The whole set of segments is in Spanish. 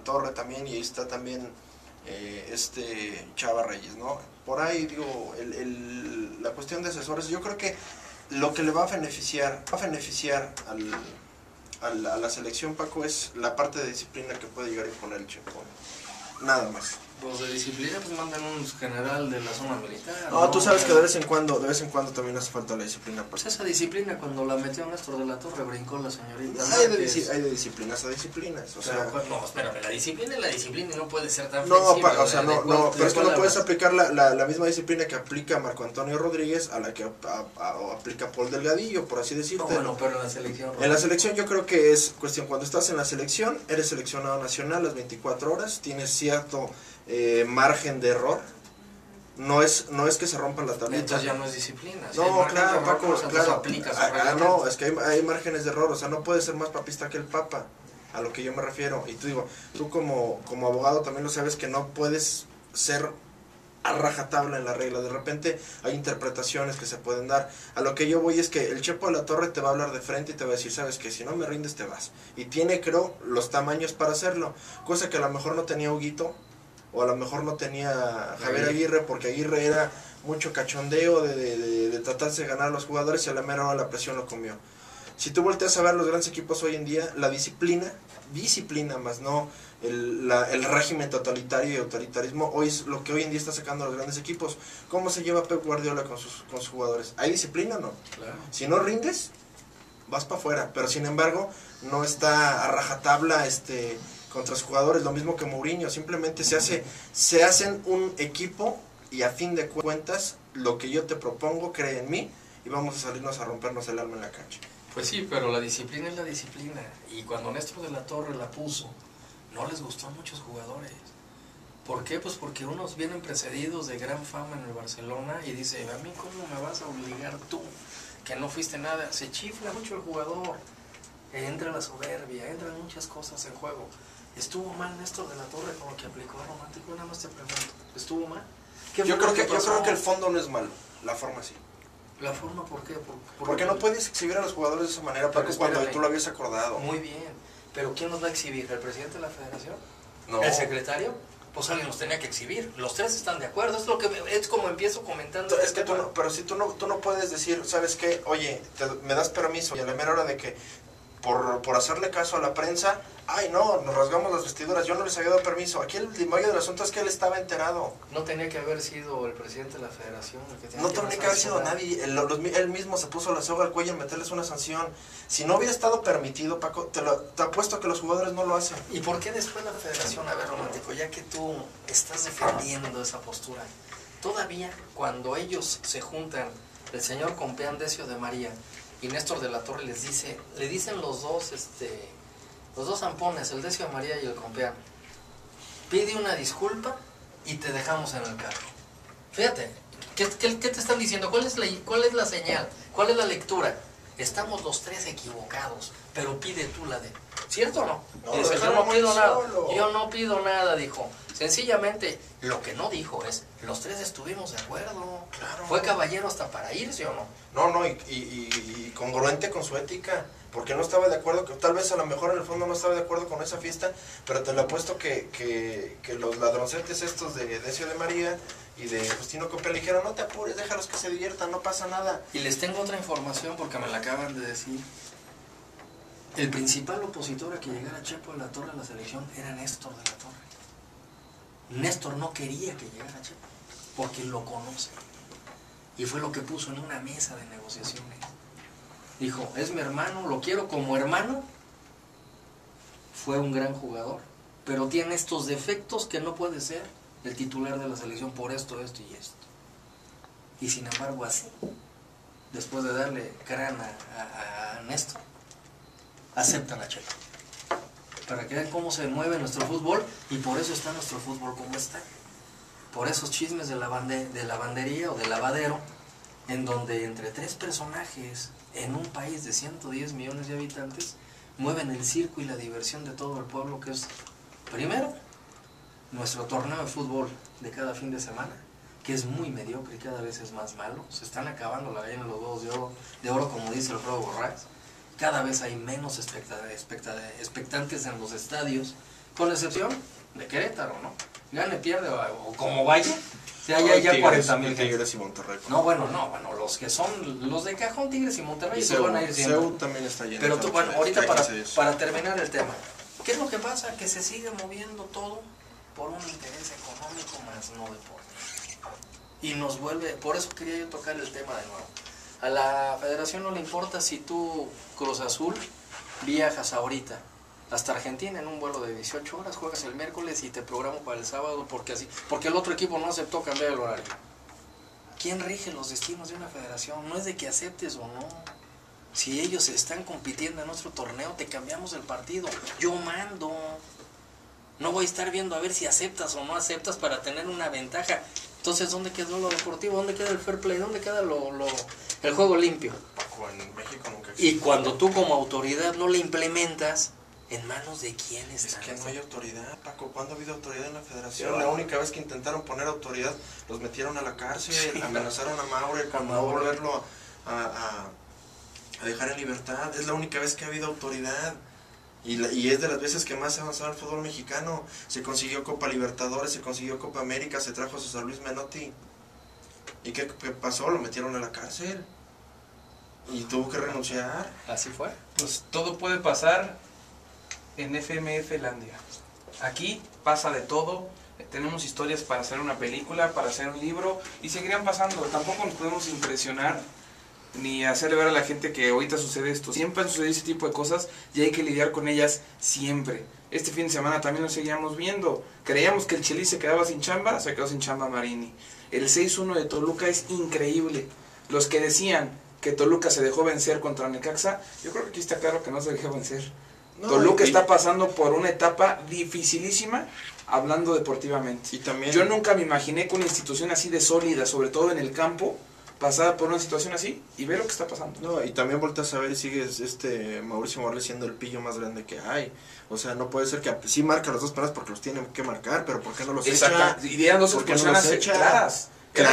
Torre también, y ahí está también Chava Reyes, ¿no? Por ahí, digo, la cuestión de asesores, yo creo que lo que le va a beneficiar a la selección, Paco, es la parte de disciplina que puede llegar a imponer el Chepo. Nada más. Pues de disciplina, pues mandan un general de la zona militar. No, tú sabes que de vez en cuando también hace falta la disciplina. Pues esa disciplina, cuando la metió Néstor de la Torre, brincó la señorita. Hay de disciplinas a disciplinas. O sea, no, espérame, la disciplina es la disciplina y no puede ser tan no, flexible. o sea, no, pero es que no puedes aplicar la misma disciplina que aplica Marco Antonio Rodríguez a la que aplica Paul Delgadillo, por así decirte. No, bueno, pero en la selección. En la selección yo creo que es cuestión, cuando estás en la selección, eres seleccionado nacional las 24 horas, tienes cierto margen de error. No es que se rompa la tablita. Entonces ya no es disciplina. Si no, claro, Paco, claro. No, es que hay márgenes de error, o sea, no puedes ser más papista que el Papa, a lo que yo me refiero. Y tú como abogado también lo sabes, que no puedes ser a rajatabla en la regla. De repente hay interpretaciones que se pueden dar. A lo que yo voy es que el Chepo de la Torre te va a hablar de frente y te va a decir, sabes que si no me rindes te vas. Y tiene, creo, los tamaños para hacerlo, cosa que a lo mejor no tenía Huguito, o a lo mejor no tenía Javier Aguirre, porque Aguirre era mucho cachondeo de tratarse de ganar a los jugadores, y a la mera hora la presión lo comió. Si tú volteas a ver los grandes equipos hoy en día, la disciplina más no el régimen totalitario y autoritarismo, hoy es lo que hoy en día está sacando a los grandes equipos. ¿Cómo se lleva Pep Guardiola con sus jugadores? ¿Hay disciplina o no? Claro. Si no rindes, vas para afuera, pero sin embargo no está a rajatabla contra los jugadores, lo mismo que Mourinho. Simplemente se hacen un equipo, y a fin de cuentas lo que yo te propongo, cree en mí, y vamos a salirnos a rompernos el alma en la cancha. Pues sí, pero la disciplina es la disciplina, y cuando Néstor de la Torre la puso, no les gustó a muchos jugadores. ¿Por qué? Pues porque unos vienen precedidos de gran fama en el Barcelona y dice, a mí cómo me vas a obligar tú, que no fuiste nada. Se chifla mucho el jugador, entra la soberbia, entran muchas cosas en juego. ¿Estuvo mal Néstor de la Torre con lo que aplicó a Romántico? Nada más te pregunto, ¿estuvo mal? Yo creo que el fondo no es malo, la forma sí. ¿La forma por qué? Porque no puedes exhibir a los jugadores de esa manera, Paco, cuando tú lo habías acordado. Muy bien, pero ¿quién los va a exhibir? ¿El presidente de la federación? No. ¿El secretario? Pues alguien los tenía que exhibir. Los tres están de acuerdo. Es como empiezo comentando. Es que pero si tú no puedes decir, ¿sabes qué? Oye, me das permiso, y a la mera hora de que por hacerle caso a la prensa, ay no, nos rasgamos las vestiduras, yo no les había dado permiso. Aquí el meollo del asunto es que él estaba enterado. No tenía que haber sido el presidente de la federación el que no tenía que haber sido nadie. Él mismo se puso la soga al cuello en meterles una sanción. Si no hubiera estado permitido, Paco, te apuesto que los jugadores no lo hacen. ¿Y por qué después la federación? A ver, Romántico, ya que tú estás defendiendo esa postura, todavía cuando ellos se juntan, el señor Compeán Decio de María y Néstor de la Torre le dicen los dos zampones, el Decio de María y el Compeán, pide una disculpa y te dejamos en el cargo. Fíjate, ¿qué te están diciendo? ¿Cuál es la señal? ¿Cuál es la lectura? Estamos los tres equivocados, pero pide tú la de... ¿Cierto o no? No, Dice, yo no pido nada, yo no pido nada, dijo. Sencillamente, lo que no dijo es, los tres estuvimos de acuerdo. Claro. ¿Fue caballero hasta para irse o no? No, y congruente con su ética, porque no estaba de acuerdo, tal vez a lo mejor en el fondo no estaba de acuerdo con esa fiesta, pero te lo apuesto que los ladroncetes estos de Decio de María y de Justino Copia le dijeron, no te apures, déjalos que se diviertan, no pasa nada. Y les tengo otra información porque me la acaban de decir. El principal opositor a que llegara Chepo de la Torre a la selección era Néstor de la Torre. Néstor no quería que llegara Chepo porque lo conoce. Y fue lo que puso en una mesa de negociaciones. Dijo, es mi hermano, lo quiero como hermano. Fue un gran jugador, pero tiene estos defectos que no puede ser el titular de la selección por esto y esto. Y sin embargo así, después de darle crana a Néstor, aceptan a Chepo. Para que vean cómo se mueve nuestro fútbol, y por eso está nuestro fútbol como está. Por esos chismes de lavandería o de lavadero, en donde entre tres personajes en un país de 110 millones de habitantes mueven el circo y la diversión de todo el pueblo, que es, primero, nuestro torneo de fútbol de cada fin de semana, que es muy mediocre y cada vez es más malo. Se están acabando la gallina de los huevos de oro, como dice el Alfredo Borrás. Cada vez hay menos expectantes en los estadios, Con excepción de Querétaro, ¿no? Gane, pierde o como vaya. Ya 40,000 Tigres y Monterrey. No, bueno, los que son los de cajón, Tigres y Monterrey, se van a ir siempre. CEU también está lleno. Pero tú, bueno, ahorita para terminar el tema, ¿qué es lo que pasa? Que se sigue moviendo todo por un interés económico más no deportivo. Y nos vuelve, por eso quería yo tocar el tema de nuevo. A la federación no le importa si tú, Cruz Azul, viajas ahorita hasta Argentina en un vuelo de 18 horas, juegas el miércoles y te programo para el sábado porque el otro equipo no aceptó cambiar el horario. ¿Quién rige los destinos de una federación? No es de que aceptes o no. Si ellos están compitiendo en nuestro torneo, te cambiamos el partido. Yo mando. No voy a estar viendo a ver si aceptas o no aceptas para tener una ventaja. Entonces, ¿dónde quedó lo deportivo? ¿Dónde queda el fair play? ¿Dónde queda el juego limpio? Paco, en México nunca existe. Y cuando tú como autoridad no le implementas, ¿en manos de quién está? Es que no hay autoridad, Paco. ¿Cuándo ha habido autoridad en la federación? Sí, la única vez que intentaron poner autoridad, los metieron a la cárcel, sí, amenazaron a Maurer con no volverlo a dejar en libertad. Es la única vez que ha habido autoridad. Y es de las veces que más se ha avanzado el fútbol mexicano. Se consiguió Copa Libertadores, se consiguió Copa América, se trajo a César Luis Menotti. ¿Y qué pasó? Lo metieron a la cárcel. Y tuvo que renunciar. ¿Así fue? Pues todo puede pasar en FMF Landia. Aquí pasa de todo. Tenemos historias para hacer una película, para hacer un libro, y seguirán pasando. Tampoco nos podemos impresionar ni hacerle ver a la gente que ahorita sucede esto. Siempre han sucedido ese tipo de cosas y hay que lidiar con ellas siempre. Este fin de semana también lo seguíamos viendo. Creíamos que el Chelis se quedaba sin chamba, se quedó sin chamba Marini. El 6-1 de Toluca es increíble. Los que decían que Toluca se dejó vencer contra Necaxa, yo creo que aquí está claro que no se dejó vencer. No, Toluca está pasando por una etapa dificilísima, hablando deportivamente. Y también, yo nunca me imaginé que una institución así de sólida, sobre todo en el campo, pasada por una situación así y ve lo que está pasando. No, y también volteas a ver y sigues Mauricio Morales siendo el pillo más grande que hay. O sea, no puede ser que sí marca los dos penales porque los tienen que marcar, pero ¿por qué no los echa? Y eran dos expulsiones claras.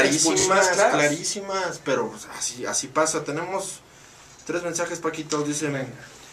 Clarísimas, pero pues, así pasa. Tenemos 3 mensajes, Paquito, dicen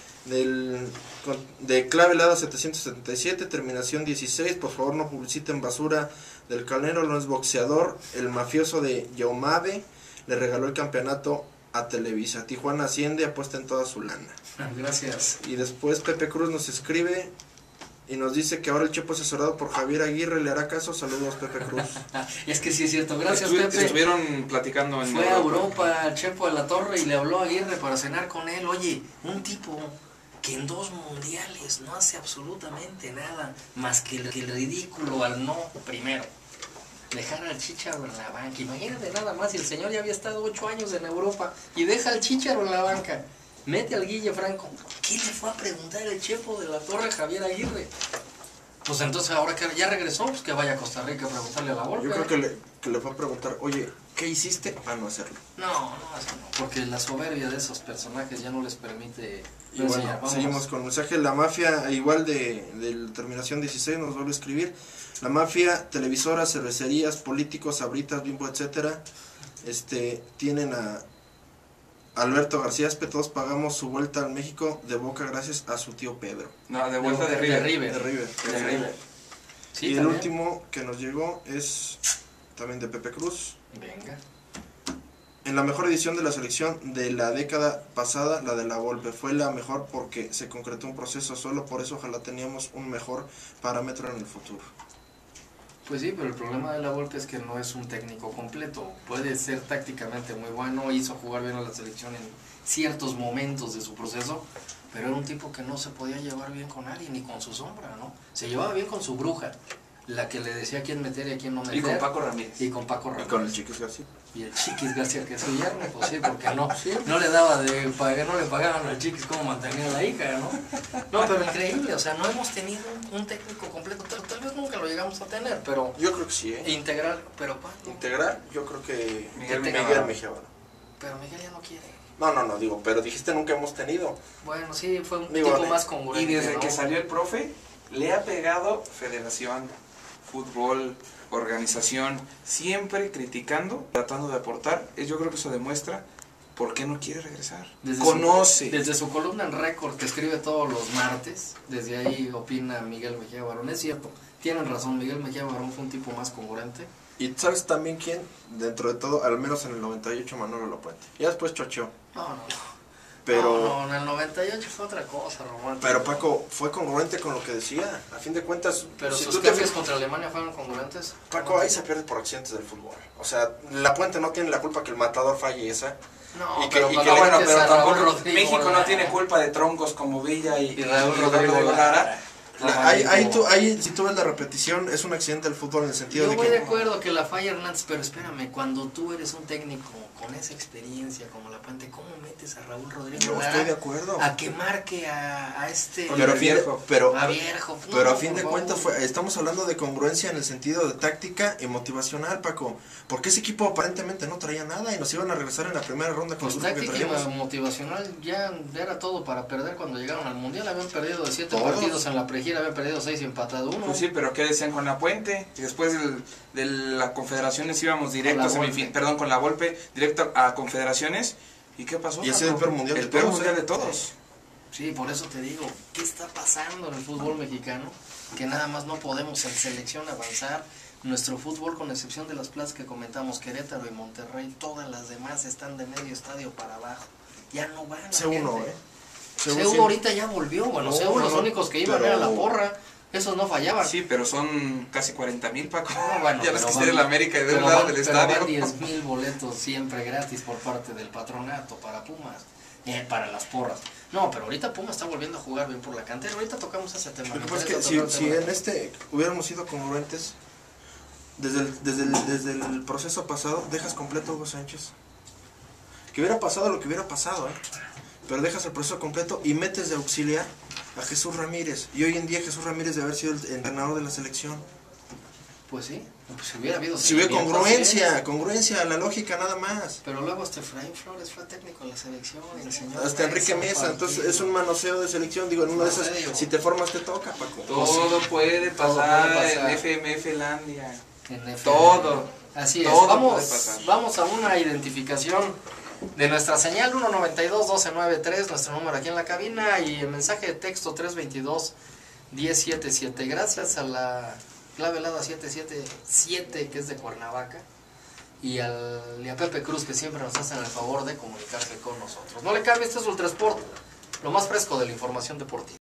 de clave helada 777, terminación 16, por favor no publiciten basura del Calnero, no es boxeador, el mafioso de Yaumave le regaló el campeonato a Televisa. Tijuana asciende, apuesta en toda su lana. Gracias. Y después Pepe Cruz nos escribe y nos dice que ahora el Chepo asesorado por Javier Aguirre le hará caso. Saludos, Pepe Cruz. Es que sí es cierto. Gracias, Pepe. Estuvieron platicando en Fue a Europa el Chepo de la Torre y le habló a Aguirre para cenar con él. Oye, un tipo que en 2 mundiales no hace absolutamente nada más que el ridículo al no primero. Dejar al Chícharo en la banca. Imagínate nada más, si el señor ya había estado 8 años en Europa y deja al Chícharo en la banca. Mete al Guille Franco. ¿Qué le fue a preguntar el Chepo de la Torre a Javier Aguirre? Pues entonces ahora que ya regresó, pues que vaya a Costa Rica a preguntarle a la Volpe. Yo creo que le fue a preguntar, oye, ¿qué hiciste para no hacerlo? No, eso no, porque la soberbia de esos personajes ya no les permite. Y bueno, seguimos con el mensaje. La mafia, igual de terminación 16, nos vuelve a escribir. La mafia, televisoras, cervecerías, políticos, sabritas, Bimbo, etcétera, tienen a Alberto García Aspe. Todos pagamos su vuelta al México de Boca gracias a su tío Pedro. No, de vuelta de River. De River. Sí, y también. El último que nos llegó es también de Pepe Cruz. Venga. En la mejor edición de la selección de la década pasada, la de la Volpe, fue la mejor porque se concretó un proceso, solo por eso ojalá teníamos un mejor parámetro en el futuro. Pues sí, pero el problema de la Volpe es que no es un técnico completo. Puede ser tácticamente muy bueno, hizo jugar bien a la selección en ciertos momentos de su proceso, pero era un tipo que no se podía llevar bien con nadie, ni con su sombra, ¿no? Se llevaba bien con su bruja, la que le decía a quién meter y a quién no meter. Y con Paco Ramírez. Y con Paco Ramírez. Y con el Chiquis García. Y el Chiquis García, que es su yerno, pues sí, porque no le daba de pagar, no le pagaban al Chiquis como mantenía a la hija, ¿no? No, pero increíble, o sea, no hemos tenido un técnico completo, tal vez nunca lo llegamos a tener, pero... Yo creo que sí, Integral, pero ¿cuándo? Integral, yo creo que Miguel Mejía. Pero Miguel ya no quiere. No, digo, pero dijiste nunca hemos tenido. Bueno, sí, fue un tipo más congruente. Y desde que salió el profe, le ha pegado federación, fútbol, organización, siempre criticando, tratando de aportar. Yo creo que eso demuestra ¿por qué no quiere regresar? Desde su columna en Récord, que escribe todos los martes, desde ahí opina Miguel Mejía Barón. Es cierto, tienen razón, Miguel Mejía Barón fue un tipo más congruente. Y ¿sabes también quién? Dentro de todo, al menos en el 98, Manolo Lapuente. Ya después chocheó. No. Pero, no, en el 98 fue otra cosa, Román. Pero Paco fue congruente con lo que decía. A fin de cuentas, pero si sus tú cambios contra Alemania fueron congruentes. Paco, ahí se pierde por accidentes del fútbol. O sea, Lapuente no tiene la culpa que el matador falle esa. No, pero tampoco México no tiene culpa de troncos como Villa y Raúl Rodrigo Lara. Ahí, si tú ves la repetición, es un accidente del fútbol en el sentido de que... Yo voy de acuerdo que la falla Hernández, pero espérame, cuando tú eres un técnico con esa experiencia como Lapuente, ¿cómo metes a Raúl Rodríguez Yo estoy de acuerdo. a que marque a este... Pero a fin de cuentas estamos hablando de congruencia en el sentido de táctica y motivacional, Paco. Porque ese equipo aparentemente no traía nada y nos iban a regresar en la primera ronda con pues el grupo que táctica traíamos. y motivacional ya era todo para perder cuando llegaron al Mundial. Habían perdido de 7 ¿Todos? partidos en la pregira, habían perdido 6 y empatado 1. Pues sí, pero ¿qué decían con Lapuente? Y después de la Confederaciones íbamos directo con la Volpe, directo a Confederaciones. ¿Y qué pasó? Y ese es el peor mundial de todos. Sí, por eso te digo, ¿qué está pasando en el fútbol mexicano? Que nada más no podemos en selección avanzar. Nuestro fútbol, con excepción de las plazas que comentamos, Querétaro y Monterrey, todas las demás están de medio estadio para abajo. Ya no van. C1, C1 ahorita ya volvió. Bueno, C1 los únicos que iban era la porra. Esos no fallaban. Sí, pero son casi 40,000, Paco. No, bueno, ya los quisiera en la América y de un lado del estadio. Van 10,000 boletos siempre gratis por parte del patronato para Pumas. Para las porras. No, pero ahorita Pumas está volviendo a jugar bien por la cantera. Ahorita tocamos ese tema. Lo que pasa es que si en hubiéramos sido congruentes, desde el proceso pasado, dejas completo a Hugo Sánchez. Que hubiera pasado lo que hubiera pasado, pero dejas el proceso completo y metes de auxiliar a Jesús Ramírez. Y hoy en día Jesús Ramírez debe haber sido el entrenador de la selección. Pues sí, pues si hubiera habido... Si hubiera congruencia, la lógica nada más. Pero luego hasta Efraín Flores fue técnico de la selección. Y el señor hasta Enrique Mesa, entonces es un manoseo de selección. Digo, en una de esas, si te formas te toca, Paco. Todo puede pasar en FMF Landia. Todo. Así es. Vamos a una identificación de nuestra señal 192-1293, nuestro número aquí en la cabina, y el mensaje de texto 322-1077. Gracias a la clave helada 777, que es de Cuernavaca, y a Pepe Cruz, que siempre nos hacen el favor de comunicarse con nosotros. No le cambie, este es Ultrasport, lo más fresco de la información deportiva.